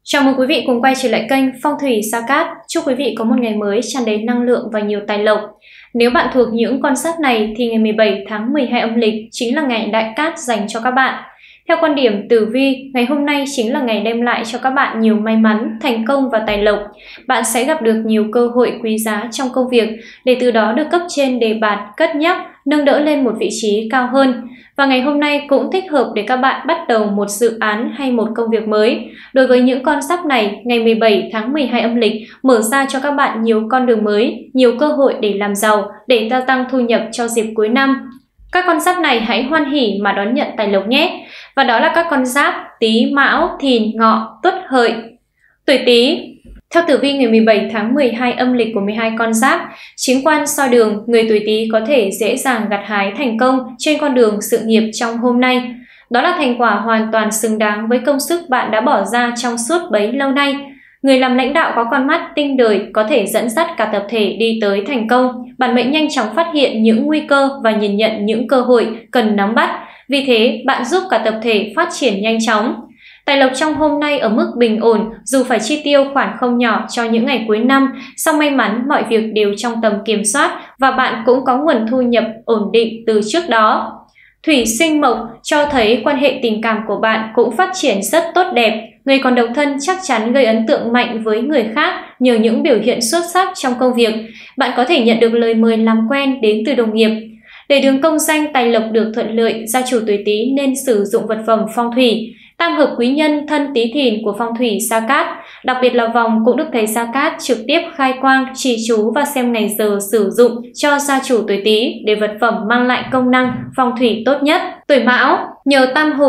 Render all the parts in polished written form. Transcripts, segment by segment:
Chào mừng quý vị cùng quay trở lại kênh Phong thủy Sa Cát. Chúc quý vị có một ngày mới tràn đầy năng lượng và nhiều tài lộc. Nếu bạn thuộc những con giáp này thì ngày 17 tháng 12 âm lịch chính là ngày đại cát dành cho các bạn. Theo quan điểm tử vi, ngày hôm nay chính là ngày đem lại cho các bạn nhiều may mắn, thành công và tài lộc. Bạn sẽ gặp được nhiều cơ hội quý giá trong công việc để từ đó được cấp trên đề bạt, cất nhắc, nâng đỡ lên một vị trí cao hơn. Và ngày hôm nay cũng thích hợp để các bạn bắt đầu một dự án hay một công việc mới. Đối với những con giáp này, ngày 17 tháng 12 âm lịch mở ra cho các bạn nhiều con đường mới, nhiều cơ hội để làm giàu, để gia tăng thu nhập cho dịp cuối năm. Các con giáp này hãy hoan hỉ mà đón nhận tài lộc nhé. Và đó là các con giáp Tý, Mão, Thìn, Ngọ, Tuất, Hợi. Tuổi Tý. Theo tử vi ngày 17 tháng 12 âm lịch của 12 con giáp, chính quan soi đường, người tuổi Tý có thể dễ dàng gặt hái thành công trên con đường sự nghiệp trong hôm nay. Đó là thành quả hoàn toàn xứng đáng với công sức bạn đã bỏ ra trong suốt bấy lâu nay. Người làm lãnh đạo có con mắt tinh đời có thể dẫn dắt cả tập thể đi tới thành công. Bản mệnh nhanh chóng phát hiện những nguy cơ và nhìn nhận những cơ hội cần nắm bắt. Vì thế, bạn giúp cả tập thể phát triển nhanh chóng. Tài lộc trong hôm nay ở mức bình ổn, dù phải chi tiêu khoản không nhỏ cho những ngày cuối năm, song may mắn mọi việc đều trong tầm kiểm soát và bạn cũng có nguồn thu nhập ổn định từ trước đó. Thủy sinh mộc cho thấy quan hệ tình cảm của bạn cũng phát triển rất tốt đẹp. Người còn độc thân chắc chắn gây ấn tượng mạnh với người khác nhờ những biểu hiện xuất sắc trong công việc. Bạn có thể nhận được lời mời làm quen đến từ đồng nghiệp. Để đường công danh tài lộc được thuận lợi, gia chủ tuổi Tý nên sử dụng vật phẩm phong thủy. Tam hợp quý nhân thân Tý Thìn của phong thủy Sa Cát, đặc biệt là vòng cũng được thầy Sa Cát trực tiếp khai quang, chỉ chú và xem ngày giờ sử dụng cho gia chủ tuổi Tý để vật phẩm mang lại công năng phong thủy tốt nhất. Tuổi Mão. Nhờ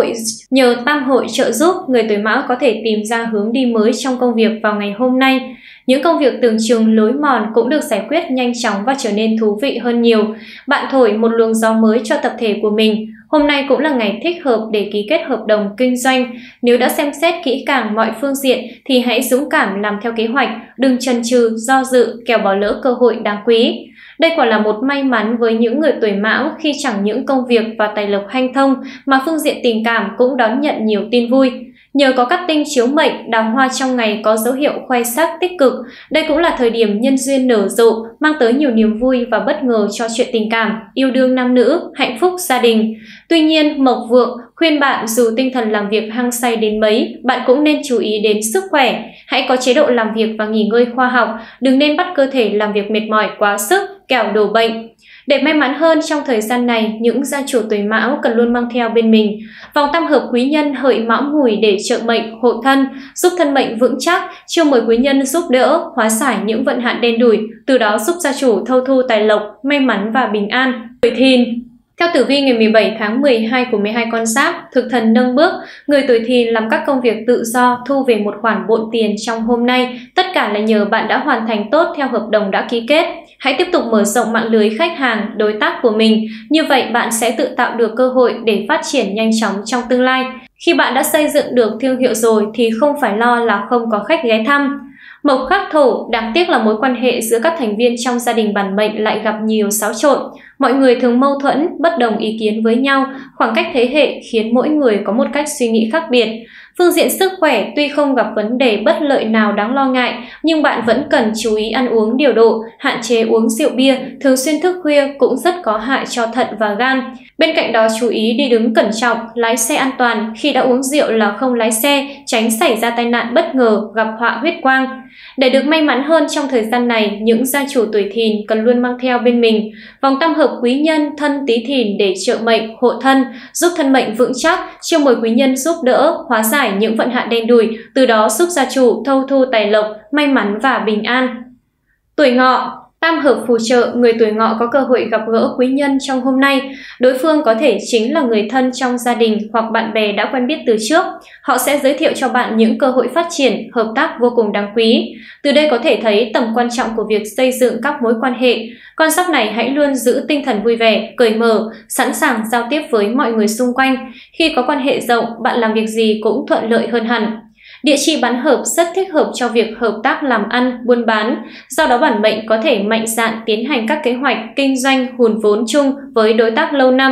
tam hội trợ giúp, người tuổi Mão có thể tìm ra hướng đi mới trong công việc vào ngày hôm nay. Những công việc tưởng chừng lối mòn cũng được giải quyết nhanh chóng và trở nên thú vị hơn nhiều. Bạn thổi một luồng gió mới cho tập thể của mình. Hôm nay cũng là ngày thích hợp để ký kết hợp đồng kinh doanh. Nếu đã xem xét kỹ càng mọi phương diện thì hãy dũng cảm làm theo kế hoạch, đừng chần chừ, do dự, kẻo bỏ lỡ cơ hội đáng quý. Đây quả là một may mắn với những người tuổi Mão khi chẳng những công việc và tài lộc hanh thông mà phương diện tình cảm cũng đón nhận nhiều tin vui. Nhờ có các tinh chiếu mệnh, đào hoa trong ngày có dấu hiệu khoe sắc tích cực. Đây cũng là thời điểm nhân duyên nở rộ, mang tới nhiều niềm vui và bất ngờ cho chuyện tình cảm, yêu đương nam nữ, hạnh phúc gia đình. Tuy nhiên, mộc vượng khuyên bạn dù tinh thần làm việc hăng say đến mấy, bạn cũng nên chú ý đến sức khỏe. Hãy có chế độ làm việc và nghỉ ngơi khoa học, đừng nên bắt cơ thể làm việc mệt mỏi quá sức, kẻo đổ bệnh. Để may mắn hơn trong thời gian này, những gia chủ tuổi Mão cần luôn mang theo bên mình vòng tam hợp quý nhân Hợi Mão Mùi để trợ mệnh, hộ thân, giúp thân mệnh vững chắc, chiêu mời quý nhân giúp đỡ, hóa giải những vận hạn đen đủi, từ đó giúp gia chủ thâu thu tài lộc, may mắn và bình an. Tuổi Thìn. Theo tử vi ngày 17 tháng 12 của 12 con giáp, thực thần nâng bước, người tuổi Thìn làm các công việc tự do, thu về một khoản bộn tiền trong hôm nay. Tất cả là nhờ bạn đã hoàn thành tốt theo hợp đồng đã ký kết. Hãy tiếp tục mở rộng mạng lưới khách hàng, đối tác của mình. Như vậy bạn sẽ tự tạo được cơ hội để phát triển nhanh chóng trong tương lai. Khi bạn đã xây dựng được thương hiệu rồi thì không phải lo là không có khách ghé thăm. Mộc khắc thổ, đáng tiếc là mối quan hệ giữa các thành viên trong gia đình bản mệnh lại gặp nhiều xáo trộn. Mọi người thường mâu thuẫn, bất đồng ý kiến với nhau, khoảng cách thế hệ khiến mỗi người có một cách suy nghĩ khác biệt. Phương diện sức khỏe tuy không gặp vấn đề bất lợi nào đáng lo ngại, nhưng bạn vẫn cần chú ý ăn uống điều độ, hạn chế uống rượu bia, thường xuyên thức khuya cũng rất có hại cho thận và gan. Bên cạnh đó chú ý đi đứng cẩn trọng, lái xe an toàn, khi đã uống rượu là không lái xe, tránh xảy ra tai nạn bất ngờ, gặp họa huyết quang. Để được may mắn hơn trong thời gian này, những gia chủ tuổi Thìn cần luôn mang theo bên mình vòng tam hợp quý nhân thân Tý Thìn để trợ mệnh, hộ thân, giúp thân mệnh vững chắc, chiêu mời quý nhân giúp đỡ, hóa giải những vận hạn đen đủi, từ đó giúp gia chủ thâu thu tài lộc, may mắn và bình an. Tuổi Ngọ. Tam hợp phù trợ, người tuổi Ngọ có cơ hội gặp gỡ quý nhân trong hôm nay. Đối phương có thể chính là người thân trong gia đình hoặc bạn bè đã quen biết từ trước. Họ sẽ giới thiệu cho bạn những cơ hội phát triển, hợp tác vô cùng đáng quý. Từ đây có thể thấy tầm quan trọng của việc xây dựng các mối quan hệ. Con giáp này hãy luôn giữ tinh thần vui vẻ, cởi mở, sẵn sàng giao tiếp với mọi người xung quanh. Khi có quan hệ rộng, bạn làm việc gì cũng thuận lợi hơn hẳn. Địa chỉ bán hợp rất thích hợp cho việc hợp tác làm ăn, buôn bán, do đó bản mệnh có thể mạnh dạn tiến hành các kế hoạch kinh doanh hùn vốn chung với đối tác lâu năm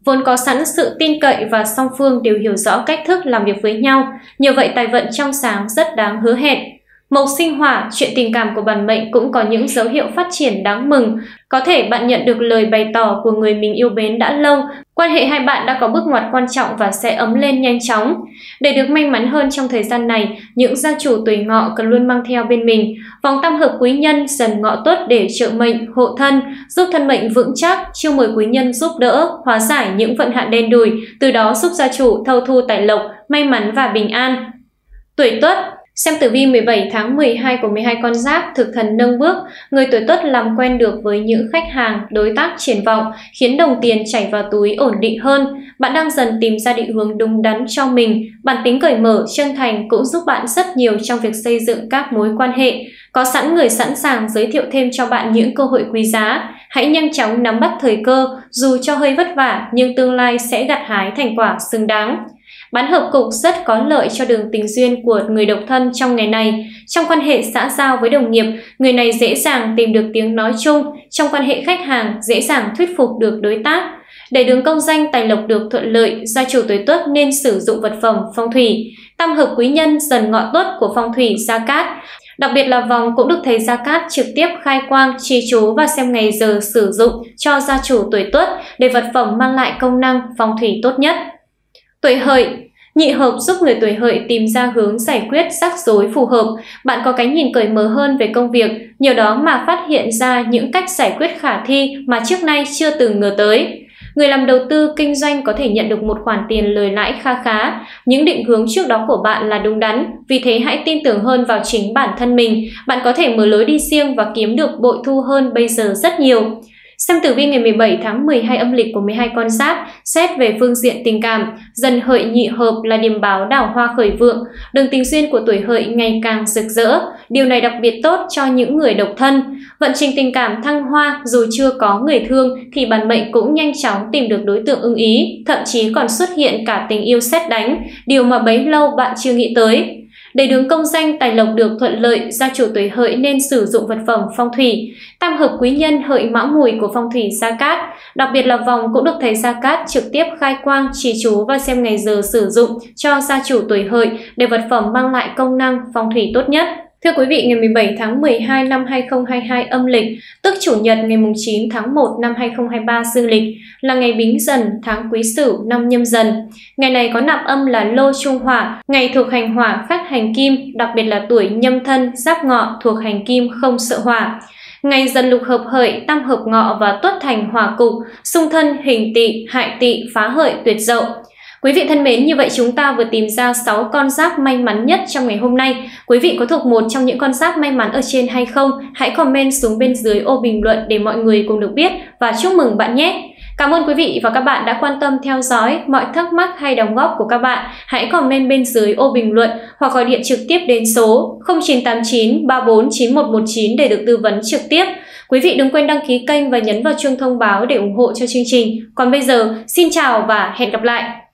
vốn có sẵn sự tin cậy và song phương đều hiểu rõ cách thức làm việc với nhau, nhờ vậy tài vận trong sáng rất đáng hứa hẹn. Mộc sinh hỏa, chuyện tình cảm của bản mệnh cũng có những dấu hiệu phát triển đáng mừng. Có thể bạn nhận được lời bày tỏ của người mình yêu mến đã lâu, quan hệ hai bạn đã có bước ngoặt quan trọng và sẽ ấm lên nhanh chóng. Để được may mắn hơn trong thời gian này, những gia chủ tuổi Ngọ cần luôn mang theo bên mình vòng tam hợp quý nhân Dần Ngọ Tuất để trợ mệnh, hộ thân, giúp thân mệnh vững chắc, chiêu mời quý nhân giúp đỡ, hóa giải những vận hạn đen đủi, từ đó giúp gia chủ thâu thu tài lộc, may mắn và bình an. Tuổi Tuất. Xem tử vi 17 tháng 12 của 12 con giáp, thực thần nâng bước, người tuổi Tuất làm quen được với những khách hàng, đối tác triển vọng, khiến đồng tiền chảy vào túi ổn định hơn. Bạn đang dần tìm ra định hướng đúng đắn cho mình. Bản tính cởi mở, chân thành cũng giúp bạn rất nhiều trong việc xây dựng các mối quan hệ. Có sẵn người sẵn sàng giới thiệu thêm cho bạn những cơ hội quý giá. Hãy nhanh chóng nắm bắt thời cơ, dù cho hơi vất vả nhưng tương lai sẽ gặt hái thành quả xứng đáng. Bán hợp cục rất có lợi cho đường tình duyên của người độc thân trong ngày này. Trong quan hệ xã giao với đồng nghiệp, người này dễ dàng tìm được tiếng nói chung. Trong quan hệ khách hàng, dễ dàng thuyết phục được đối tác. Để đường công danh tài lộc được thuận lợi, gia chủ tuổi Tuất nên sử dụng vật phẩm phong thủy. Tam hợp quý nhân Dần Ngọ Tuất của phong thủy Gia Cát. Đặc biệt là vòng cũng được thầy Gia Cát trực tiếp khai quang, trì chú và xem ngày giờ sử dụng cho gia chủ tuổi Tuất để vật phẩm mang lại công năng phong thủy tốt nhất. Tuổi Hợi. Nhị hợp giúp người tuổi Hợi tìm ra hướng giải quyết rắc rối phù hợp. Bạn có cái nhìn cởi mở hơn về công việc, nhờ đó mà phát hiện ra những cách giải quyết khả thi mà trước nay chưa từng ngờ tới. Người làm đầu tư kinh doanh có thể nhận được một khoản tiền lời lãi kha khá. Những định hướng trước đó của bạn là đúng đắn, vì thế hãy tin tưởng hơn vào chính bản thân mình. Bạn có thể mở lối đi riêng và kiếm được bội thu hơn bây giờ rất nhiều. Xem tử vi ngày 17 tháng 12 âm lịch của 12 con giáp, xét về phương diện tình cảm, Dần Hợi nhị hợp là điềm báo đào hoa khởi vượng, đường tình duyên của tuổi Hợi ngày càng rực rỡ. Điều này đặc biệt tốt cho những người độc thân. Vận trình tình cảm thăng hoa, dù chưa có người thương thì bản mệnh cũng nhanh chóng tìm được đối tượng ưng ý, thậm chí còn xuất hiện cả tình yêu sét đánh, điều mà bấy lâu bạn chưa nghĩ tới. Để đường công danh tài lộc được thuận lợi, gia chủ tuổi Hợi nên sử dụng vật phẩm phong thủy. Tam hợp quý nhân Hợi Mão Mùi của phong thủy Gia Cát. Đặc biệt là vòng cũng được thầy Gia Cát trực tiếp khai quang, trì chú và xem ngày giờ sử dụng cho gia chủ tuổi Hợi để vật phẩm mang lại công năng phong thủy tốt nhất. Thưa quý vị, ngày 17 tháng 12 năm 2022 âm lịch, tức Chủ nhật ngày 9 tháng 1 năm 2023 dương lịch, là ngày Bính Dần, tháng Quý Sửu, năm Nhâm Dần. Ngày này có nạp âm là Lô Trung Hỏa, ngày thuộc hành hỏa khác hành kim, đặc biệt là tuổi Nhâm Thân, Giáp Ngọ thuộc hành kim không sợ hỏa. Ngày Dần lục hợp Hợi, tam hợp Ngọ và Tuất thành hỏa cục, xung thân hình Tỵ, hại Tỵ, phá Hợi, tuyệt Dậu. Quý vị thân mến, như vậy chúng ta vừa tìm ra 6 con giáp may mắn nhất trong ngày hôm nay. Quý vị có thuộc một trong những con giáp may mắn ở trên hay không? Hãy comment xuống bên dưới ô bình luận để mọi người cùng được biết và chúc mừng bạn nhé! Cảm ơn quý vị và các bạn đã quan tâm theo dõi. Mọi thắc mắc hay đóng góp của các bạn hãy comment bên dưới ô bình luận hoặc gọi điện trực tiếp đến số 0989 34 9119 để được tư vấn trực tiếp. Quý vị đừng quên đăng ký kênh và nhấn vào chuông thông báo để ủng hộ cho chương trình. Còn bây giờ, xin chào và hẹn gặp lại!